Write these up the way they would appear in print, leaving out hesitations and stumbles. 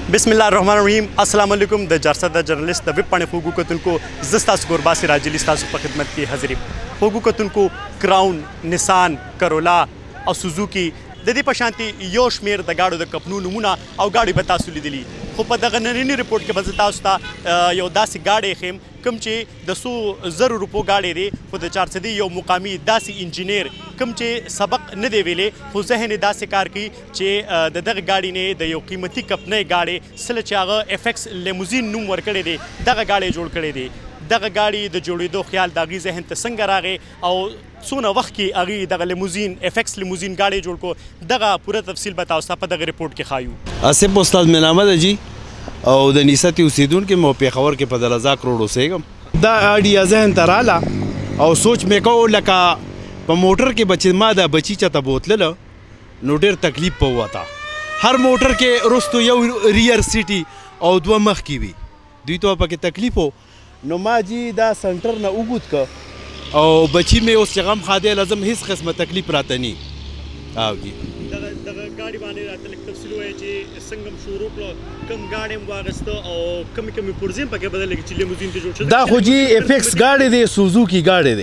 بسم الله الرحمن الرحیم. السلام علیکم. د جرسه د جرنالست د ویب پاڼې خوږو کتونکو زه ستاسو ګورباسي راجلي ستاسو په خدمت کې حاضر یم. خوږو کتونکو کراون، نسان، کرولا او سوزوکي د دې په شانتي یو شمېر د ګاډو د کمپنیو نومونه او ګاډي به تاسو لیدلي، خو په دغه ننني رپورټ کې به زه تاسو ته یو داسې ګاډی ښیم کوم چې د 100,000 روپو ګاډی دی، خو د چارسدي یو مقامي داسې انجینیر کوم چې سبق نه دی ویلی خو ذهن یې داسې کار کوي چې د دغه ګاډي نه د یو قیمتي کمپنۍ ګاډی سله چې هغه افیکس لیموزین نوم ورکړی دی دغه ګاډی جوړ کړی دی. دغه ګاډي د جوړېدو خیال د هغې ذهن ته څنګه راغی او څونه وخت کې هغې دغه لیموزین افیکس لیموزین ګاډی جوړ کو، دغه پوره تفصیل به تاسو ته په دغه رپورټ کې ښایو. آصف استاد مې نامه ده جی او د نیستي اوسیدونکی مو پېښور کې په دلرزاق روډ اوسېږم. دا اډیا ذهن ته راله او سوچ مې کو لکه په موټر کې بچې ما دا بچي چاته بوتلله نو ډېر تکلیف په وته. هر موټر کې رستو یو ریئر سیټي او دوه مخکې وي، دوی ته پکې تکلیف و. نو ما جی دا سنټر نه وګوت که او بچی مې اوس چې غم خادی لازم هیڅ قسمه تکلیف راته نی. او جی دغه ګاډي باندې راته لږ تفصیل ووایه چې څنګه م شروع کړه، کوم ګاډی م واخیسته او کومې کومې پرزې م پکې بدلې چې لیموزین ته جوړ شو. دا خو جی افیکس ګاډی دی، سوزوکي ګاډی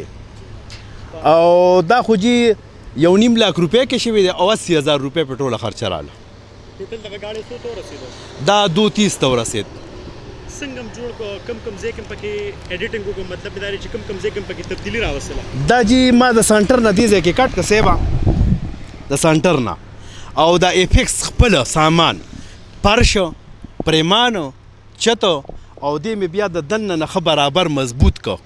دی او دا خو جی 1.5 لاکھ روپۍ کې شوی دی او 80,000 روپۍ په ټوله خرچه راله. ټوټل دغه ګاډی څو ته ورسېده؟ دا 2:30 ته ورسېد. څنګه م جوړ کړه، کوم ځای کې م پکې ایډیټینګ وکړم، مطلب دا دی چې کوم ځای کې م پکې تبدیلي راوستله؟ دا جی ما د سنټر نه دې ځای کې کټ کړه سیبه د سنټر نه او دا افیکس خپل سامان پرش پریمان چته او دې مې بیا د دننه نه ښه برابر مضبوط که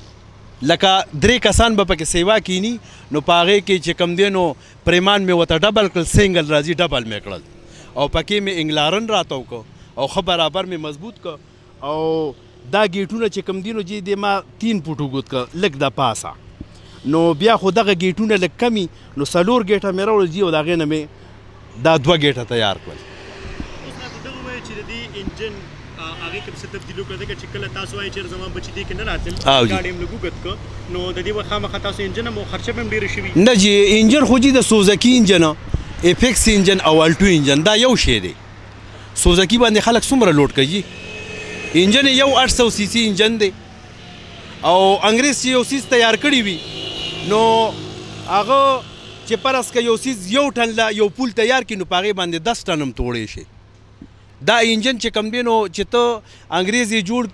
لکه 3 کسان به پکې سیوا کینی نو په هغې کې چې کوم دی نو پریمان مې ورته ډبل کړل، سنګل راځي ډبل مې کړل او پکې مې انګلارن راته وکړه او ښه برابر مې مضبوط که او دا ګیټونه چې کوم دي نو جی د ما 3 فوټ اوږد که لږ د پاسه نو بیا خو دغه ګیټونه لږ کمي نو 4 ګیټه مې راوړل جي او د هغې نه مې دا 2 ګیټه تیار کړل. اوس راته دغه ووایه چې د دې انجن هغې کې څه تبدیل وکړه، ځکه چې کله تاسو وایئ چې زما بچي دې کې نه راتلل ګاډي م لږ اوږد که نو د دې به خامخا تاسو انجن هم خرچه به هم ډېره شوي؟ نه جی انجن خو جي د سوزکي انجن افیکس انجن او الټو انجن دا یو شی دی. سوزکی باندې خلک څومره لوډ کوي، انجن یو 800 سی سی انجن دی او انګریز چې یو سیز تیار کړی وي نو هغه چې پرس که یو سیز یو ټن له یو پول تیار کړي نو په هغې باندې 10 ټن هم توړی شي. دا انجن چې کوم دی نو چې ته انګریز یې جوړ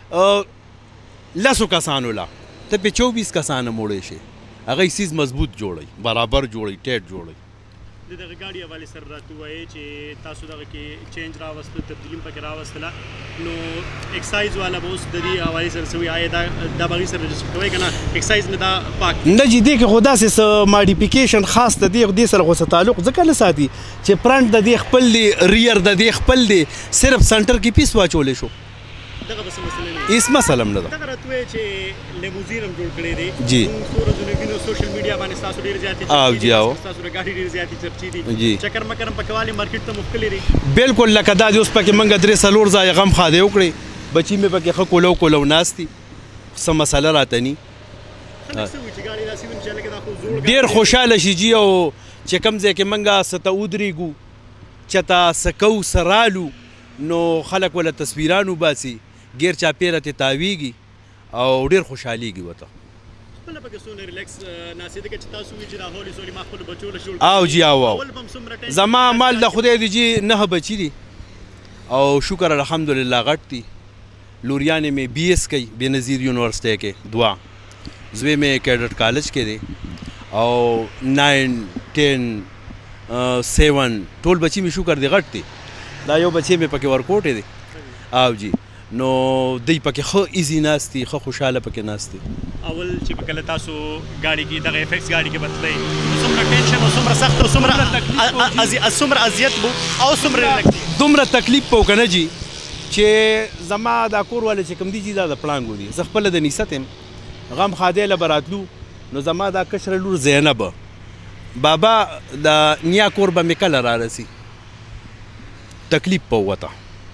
کړي 10 کسانو له ته پې 24 کسان هم وړی شي، هغه سیز مضبوط جوړوي، برابر جوړوي، ټیټ جوړوي. د دغه ګاډي حوالې سره راته ووایئ چې تاسو دغه کې چینج راوسته، تبدیلي م پکې راوستله، نو ایکسایز والا به اوس د دې حوالې سره څه وایي؟ آیا دا به هغې سره رجسټر کوئ که نه؟ ایکسایز نه دا پاک نه جي دې کې خو داسې څه ماډیفیکیشن خاص د دې سره خو څه تعلق ځکه نه ساتي چې فرنټ د دې خپل دی، ریئر د دې خپل دی، صرف سنټر کې پیس واچولی شو، دغه به څه مسله نه هېڅ مسله هم نه ده. دغه راته ووایه چې لیموزین هم جوړ کړی دی جی. موږ څو ورځو وینو سوشل میډیا باندې ستاسو ډېرې زیاتې او چرچې جی او دي، ستاسو د ګاډي ډېرې زیاتې چرچې دي، جی. چکر مکر هم پکې والي مارکیټ ته مو ښکلې دي. بالکل لکه دا دې اوس پکې موږ 3-4 ځایه غم خادی وکړې، بچي مې پکې ښه کولو کولو ناست دي، څه مسله راته ني. خلک څه وایي چې ګاډي داسې ویني چې هلکه دا خو زوړ ډېر خوشحاله شي جي او چې کوم ځای کې موږ څه ته ودرېږو چېرته څه کوو څه رالو نو خلک وله تصویران وباسي، ګیر چاپېره ترې تاویږي او ډېر خوشحالېږي ورته. خپله پکې څونه ریلیکس ناستې ځکه چې تاسو وایي چې دا هولې سولې ما خپلو بچو له شول او جی او اول به هم څومره ټایم زما مال د خدای دی جي 9 بچي دي او شکر الحمدلله غټ دي. لوریانې مې BS کوي بېنظیر یونیورسټۍ کې 2، زوی مې کیډټ کالج کې دی او 9 10 7 ټول بچي مې شکر دی غټ دي. دا یو بچی مې پکې ورکوټی دی او جی نو دوی پکې ښه ایزي ناست دي، ښه خوشحاله پکې ناست دي. اول چې کله تاسو ګاډي کې دغه افیکس ګاډي کې بتلئ نو څومره ټینشن او څومره سخت او څومره اذیت به او څومره ریلیکس دومره تکلیف به وکړه جي چې زما دا کور والا چې کوم دي جي دا د پړانګو دي، زه خپله د نیست یم، غم خادی له به راتلو نو زما دا کشره لور زینب بابا د نیا کور به مې کله رارسي، تکلیف به وته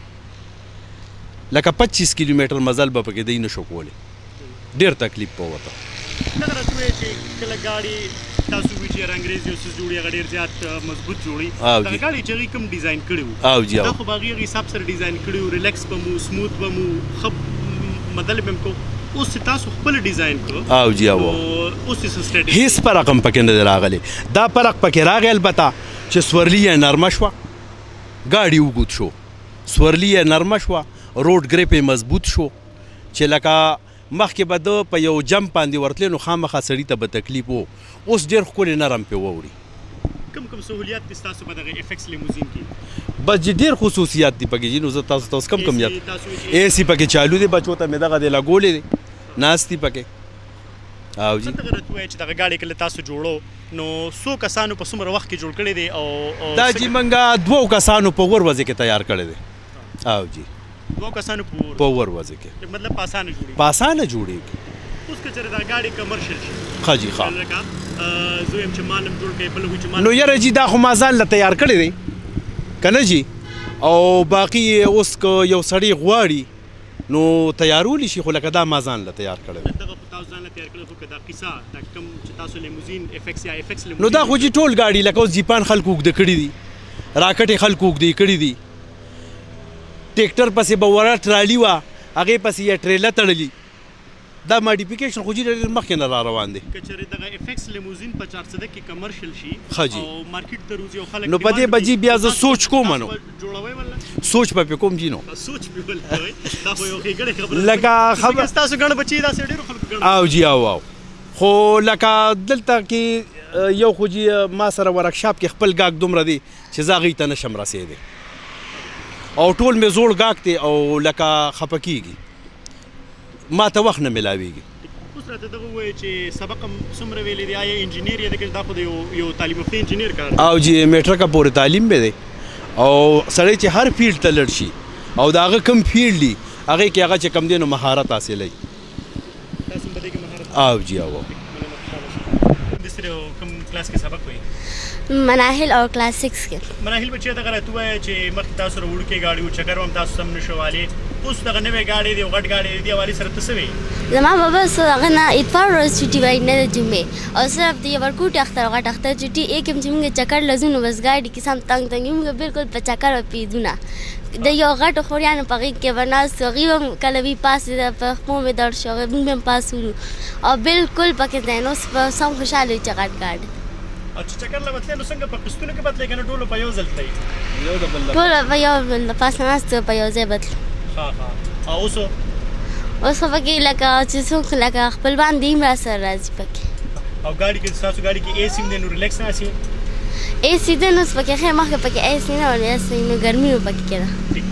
لکه 25 کیلومتر مزل به پکې دی نشو کولی، ډېر تکلیف به وته. دغه راته ووایه چې کله ګاډي تاسو وی چې انګریزي او سیس جوړي هغه ډېر زیات مضبوط جوړي او دا جی. ګاډي چې هغې کوم ډیزاین کړي وو او جی دا او خو به هغې حساب سره ډیزاین کړي وو ریلیکس به مو سموث به مو ښه مدل به م کو اوس چې تاسو خپل ډیزاین کړو او جی او نو اوس یې څه سټډي هیڅ فرق هم پکې نه دی راغلی دا فرق پکې راغی البته چې سورلي یې نرمه شوه ګاډي اوږد شو سورلي یې نرمه شوه روډ ګریپ یې مضبوط شو چې لکه مخکې به ده په یو جمپ باندې ورتلی نو خامخا سړي ته به تکلیف و اوس ډېر ښکلې نرم پې واوړي کوم کوم سهولیات دي ستاسو په دغه افیکس لیموزین کې بس چې ډېر خصوصیات دي پکې جي نو زه تاسو ته اوس کم کم یاد اے سی پکې چالو دی بچو ته مې دغه دی لګولې دی ناست دي پکې او جی څنګه راته ووایه چې دغه ګاډي کله تاسو جوړو نو څو کسانو په څومره وخت کې جوړ کړی دی او دا جی منګه 2 کسانو په ور وځې کې تیار کړی دی او جی 2 کسانو په ور وځې کې مطلب په اسانه جوړي په اسانه جوړېږي اوس که چېرې دا ګاډي کمرشل شي ښه جی ښه لکه زه وایم چې ما نم جوړ کړی بل وایي چې ما نو یاره جی دا خو ما ځان له تیار کړی دی که نه جی او باقي اوس که یو سړی غواړي نو تیارولی شي خو لکه دا ما ځان له تیار کړی دی دغه خو تاسو ځان له تیار کړی خو که دا قصه دا کوم چې تاسو لیموزین افیکس یا افیکس نو لیموزین دا خو جی ټول ګاډي لکه اوس جیپان خلکو اوږده کړي دي راکټې خلکو اوږدې کړي دي ټیکټر پسې به وره ټرالي وه هغې پسې یې ټریله تړلي دا ماډیفیکیشن خو جی ډېر مخکې نه را روان دی که چېرې دغه افیکس لیموزین په 400 کې کمرشل شي ښه جی. او مارکیټ ته روزي او خلک نو په دې به جی بیا زه سوچ کوم نو جوړوئ ولا سوچ به پې کوم جی نو سوچ به ول کوي دا خو یو ښېګړې خبره لکه خبر تاسو ګڼ بچي داسې ډېرو خلکو ګڼ او جی او خو لکه دلته کې یو خو جی ما سره ورکشاپ کې خپل ګاګ دومره دی چې زه هغې ته نشم رسېدی او ټول مې زوړ ګاګ دی او لکه خفه کېږي ما ته وخت نه میلاویږي اوس راته دغه ووایه چې سبق هم څومره ویلی دی آیا انجینیر یې دی که دا خو د یو تعلیم یافته انجینیر کار دی او جی میټرکه پورې تعلیم به دی او سړی چې هر فیلډ ته لړ شي او د هغه کم فیلډ دي هغې کې هغه چې کم دی نو مهارت حاصلوي تاسو هم په دې کې مهارت او جی او کوم کلاس کې سبق وایي مناهل اور کلاس 6 کې مناهل بچی دغه راته ووایه چې مخکې تاسو سره وړوکی ګاډي و چکر هم تاسو سم نشو والی اوس دغه نوی ګاډی دی او غټ ګاډی دی دې حوالې سره ته څه وایي زما بابا سو هغه نه اتوار ورځ چټي وایي نه د جمعې او صرف د ورکوټ اختر غټ اختر چټي ایک هم چې موږ چکر لزو نو بس ګاډي کې سم تنګ تنګ موږ بالکل په چکر پیدو نه د یو غټ خوریانو په غېږ کې به ناست وو هغوی هم کله وي پاس په خپو مې درد شو هغوی موږ هم پاس ولو او بالکل پکې ځای نو سم خوشحاله وي چې غټ ګاډي او چې چکر له بتلی نو څنګه په قسطونو کې بتلی که نه ټولو په یو ځل تلئ ټوله په یو بل د پاسه ناست په یو ځای بتلو ښه ښه او اوس اوس خو پکې لکه چې څوک لکه خپلوان دي هم راسره راځي پکې او ګاډي کې ستاسو ګاډي کې اے سی هم دی نو ریلیکس ناست یې اے سی دی نو اوس پکې خیر مخکې پکې اے سی نه و اے سی نو ګرمي و پکې کېده